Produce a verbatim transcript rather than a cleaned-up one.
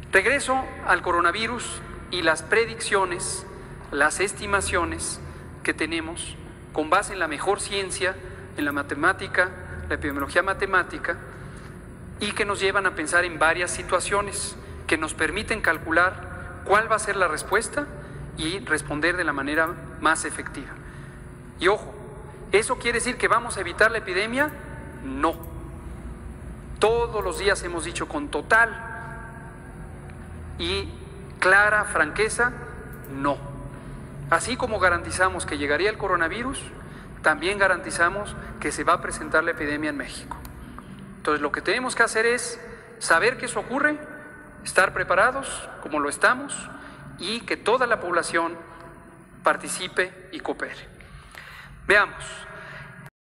Regreso al coronavirus y las predicciones, las estimaciones que tenemos con base en la mejor ciencia, en la matemática, la epidemiología matemática, y que nos llevan a pensar en varias situaciones que nos permiten calcular cuál va a ser la respuesta y responder de la manera más efectiva. Y ojo, ¿eso quiere decir que vamos a evitar la epidemia? No. Todos los días hemos dicho con total y clara franqueza, no. Así como garantizamos que llegaría el coronavirus, también garantizamos que se va a presentar la epidemia en México. Entonces, lo que tenemos que hacer es saber que eso ocurre, estar preparados, como lo estamos, y que toda la población participe y coopere. Veamos.